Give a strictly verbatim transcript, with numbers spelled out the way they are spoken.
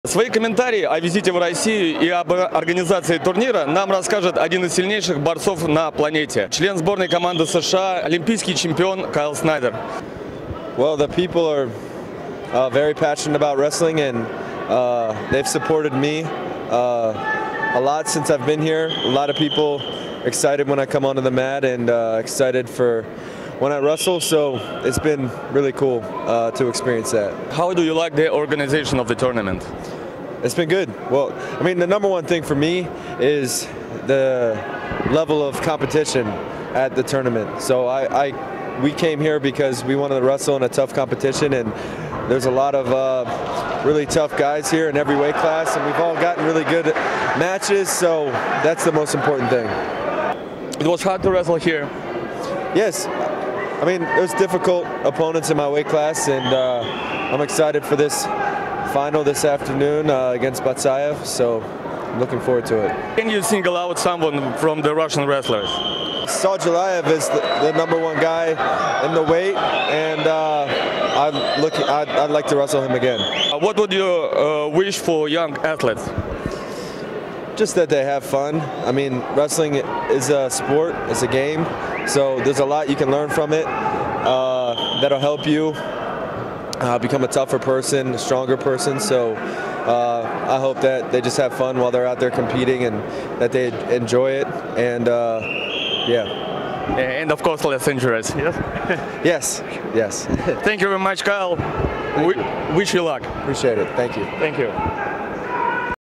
Свои комментарии о визите в Россию и об организации турнира нам расскажет один из сильнейших борцов на планете. Член сборной команды США, олимпийский чемпион Кайл Снайдер. Well, the people are uh, very passionate about wrestling, and uh, they've supported me uh, a lot since I've been here. A lot of people excited when I come onto the mat and uh, excited for when I wrestle, so it's been really cool uh, to experience that. How do you like the organization of the tournament? It's been good. Well, I mean, the number one thing for me is the level of competition at the tournament. So I, I we came here because we wanted to wrestle in a tough competition, and there's a lot of uh, really tough guys here in every weight class, and we've all gotten really good matches, so that's the most important thing. It was hard to wrestle here. Yes. I mean, there's difficult opponents in my weight class, and uh, I'm excited for this final this afternoon uh, against Batsayev, so I'm looking forward to it. Can you single out someone from the Russian wrestlers? Sadylayev is the, the number one guy in the weight, and uh, I'd, look, I'd, I'd like to wrestle him again. Uh, what would you uh, wish for young athletes? Just that they have fun. I mean, wrestling is a sport, it's a game, so there's a lot you can learn from it uh, that'll help you uh, become a tougher person, a stronger person. So uh, I hope that they just have fun while they're out there competing, and that they enjoy it, and uh, yeah. And of course, less injuries. Yes. Yes. Yes. Thank you very much, Kyle. We wish you luck. Appreciate it. Thank you. Thank you.